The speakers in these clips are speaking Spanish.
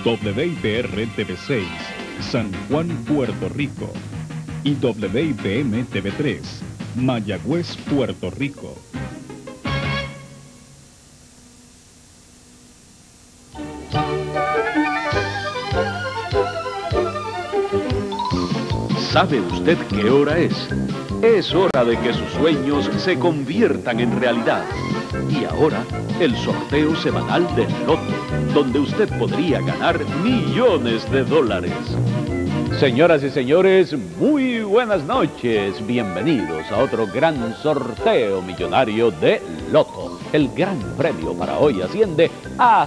WIPR-TV6, San Juan, Puerto Rico. Y WIPM-TV3, Mayagüez, Puerto Rico. ¿Sabe usted qué hora es? Es hora de que sus sueños se conviertan en realidad. Y ahora, el sorteo semanal del Loto, donde usted podría ganar millones de dólares. Señoras y señores, muy buenas noches. Bienvenidos a otro gran sorteo millonario de Loto. El gran premio para hoy asciende a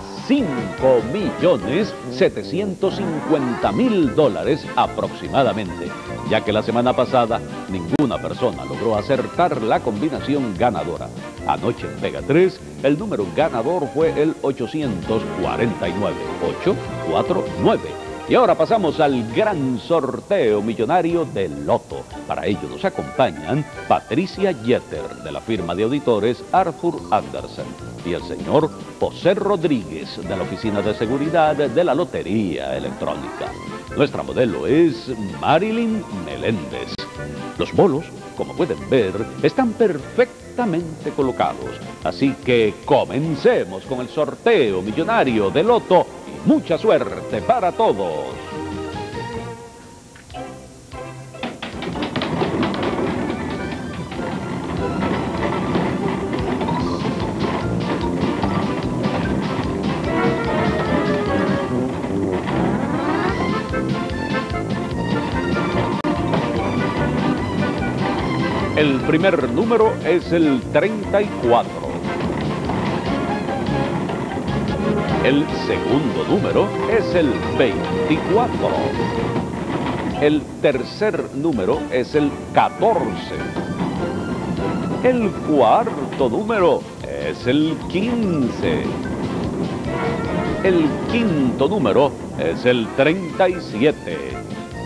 $5.750.000 aproximadamente, ya que la semana pasada ninguna persona logró acertar la combinación ganadora. Anoche en Pega 3, el número ganador fue el 849, 849. Y ahora pasamos al gran sorteo millonario de Loto. Para ello nos acompañan Patricia Jeter, de la firma de auditores Arthur Andersen, y el señor José Rodríguez, de la Oficina de Seguridad de la Lotería Electrónica. Nuestra modelo es Marilyn Meléndez. Los bolos, como pueden ver, están perfectamente colocados. Así que comencemos con el sorteo millonario de Loto. Mucha suerte para todos. El primer número es el 34. El segundo número es el 24. El tercer número es el 14. El cuarto número es el 15. El quinto número es el 37.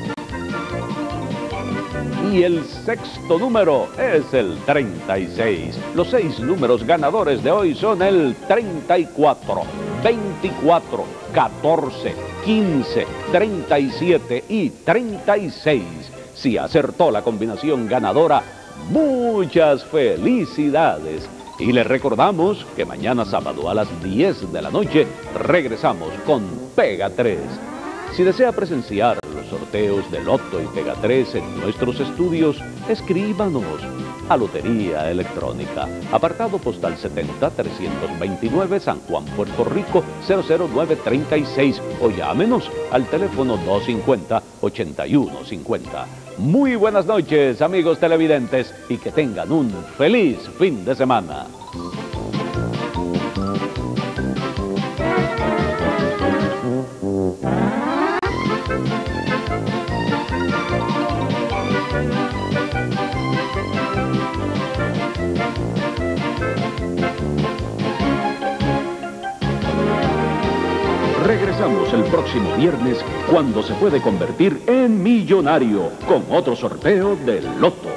Y el sexto número es el 36. Los 6 números ganadores de hoy son el 34, 24, 14, 15, 37 y 36. Si acertó la combinación ganadora, muchas felicidades. Y les recordamos que mañana sábado a las 10 de la noche regresamos con Pega 3. Si desea presenciar los sorteos de Loto y Pega 3 en nuestros estudios, escríbanos a Lotería Electrónica, apartado postal 70-329, San Juan, Puerto Rico, 00936, o llámenos al teléfono 250-8150. Muy buenas noches, amigos televidentes, y que tengan un feliz fin de semana. Regresamos el próximo viernes, cuando se puede convertir en millonario con otro sorteo del Loto.